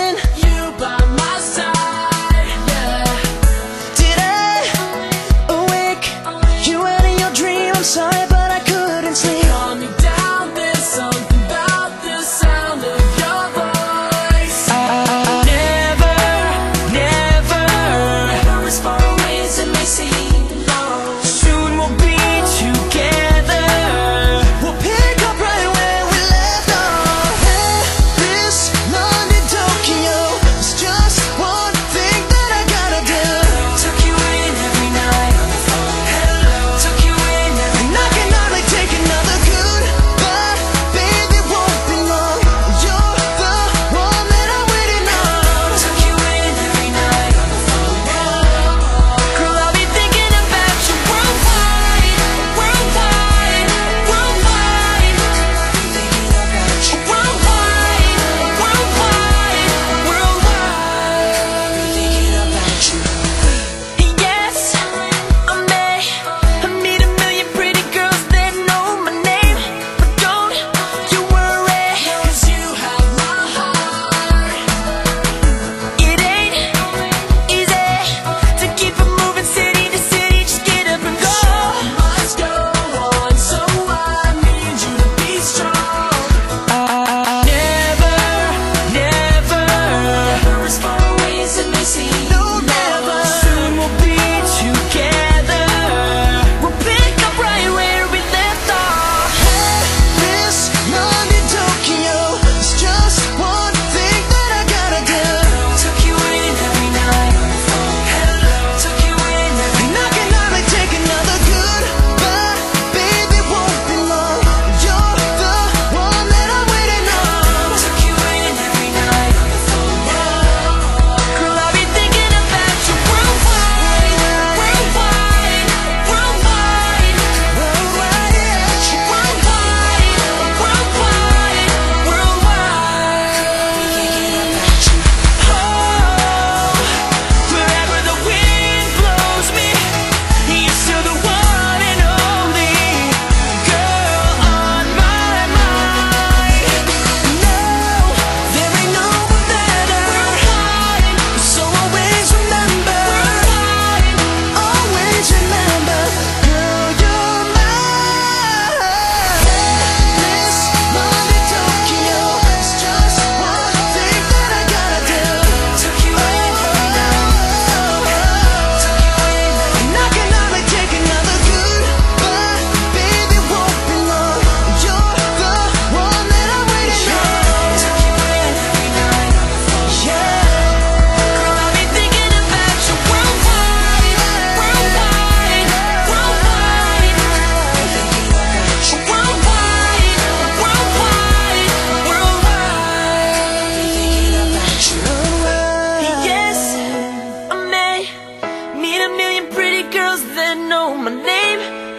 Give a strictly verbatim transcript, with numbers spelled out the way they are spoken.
missing you by my side, yeah. Did I awake you out of your dream? I'm sorry, but I couldn't sleep. Calm me down, there's something about the sound of your voice. I, I never, never, never as far away as it may seem. No. Soon we'll be together. We'll pick up right where we left off. Paris, London, Tokyo. It's just one thing that I gotta do. Tuck you in every night. Hello. Tuck you in every night. And I can hardly take another goodbye. Baby, won't be long. You're the one that I'm waiting on. Tuck you in every night. Girl, I'll be thinking about you worldwide, worldwide, worldwide. Thinking about you worldwide, worldwide, worldwide. Thinking about you. Yes, I may meet a million pretty girls that know my name, but don't you worry, 'cause you have my heart. It ain't easy to keep it moving city to city. Just get up and go. Must go on, so I need you to be strong. I never, never, never as far away as it may seem. No, never. Soon we'll be together. We'll pick up right where we left off. Paris, London, Tokyo. It's just one thing that I gotta do. Tuck you in every night. Hello. Tuck you in every night. And I can hardly take another goodbye. Baby, won't be long. You're the one that I'm waiting on. Tuck you in every night. Girl, I'll be thinking about you worldwide, worldwide, worldwide, worldwide, worldwide, worldwide, worldwide. Oh, wherever the wind blows me, you're still the one and only girl on my mind. No, there ain't no one better. So always remember, always remember, girl, you're mine. Paris, London, Tokyo. It's just one thing that I gotta do. Tuck you in every night. Tuck you in every night. And I can hardly take another goodbye. Baby, won't be long. You're the one that I'm waiting on. Tuck you in every night. Yeah. Girl, I'll be thinking about you worldwide, worldwide, worldwide. Thinking about you worldwide, worldwide, worldwide. Thinking about you. Yes, I may meet a million pretty girls that know my name,